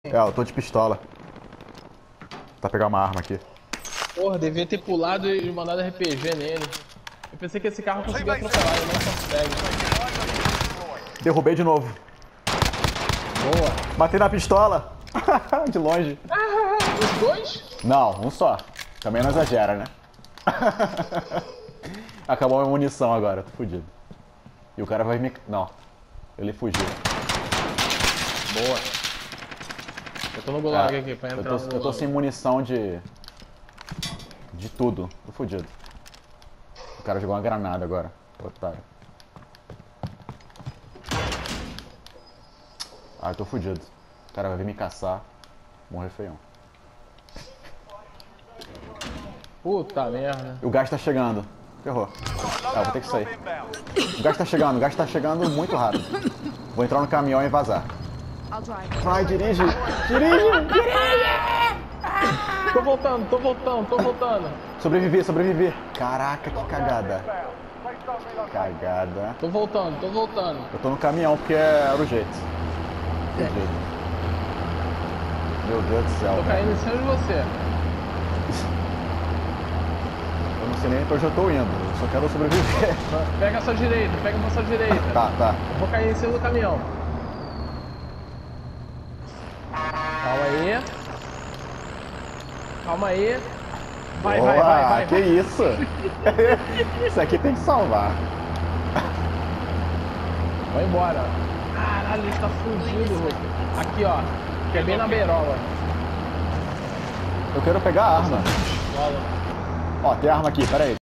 É, eu tô de pistola. Tá pegar uma arma aqui. Porra, devia ter pulado e mandado RPG nele. Eu pensei que esse carro conseguia atropelar, ele não consegue. Derrubei de novo. Boa. Matei na pistola. De longe. Os dois? Não, um só. Também não exagera, né? Acabou a minha munição agora, tô fudido. E o cara vai me... Não. Ele fugiu. Boa. Eu tô no gulag aqui pra entrar no eu tô sem munição de tudo. Tô fudido. O cara jogou uma granada agora. Otário. Ah, eu tô fudido. O cara vai vir me caçar. Morrer feião. Puta merda. E o gás tá chegando. Ferrou. Ah, vou ter que sair. O gás tá chegando muito rápido. Vou entrar no caminhão e vazar. Vai, dirige! Dirige! Tô voltando. Sobreviver. Caraca, que cagada. Cagada. Tô voltando. Eu tô no caminhão porque era o jeito. Meu Deus do céu. Tô caindo em cima de você. Eu não sei nem pra onde eu tô indo. Eu só quero sobreviver. Pega a sua direita. Tá. Eu vou cair em cima do caminhão. Calma aí. Vai. Que isso? Isso aqui tem que salvar. Vai embora. Caralho, ele tá fugindo, Hulk. Aqui, ó. Que é bem na beirola. Eu quero pegar a arma. Bola. Ó, tem arma aqui, pera aí.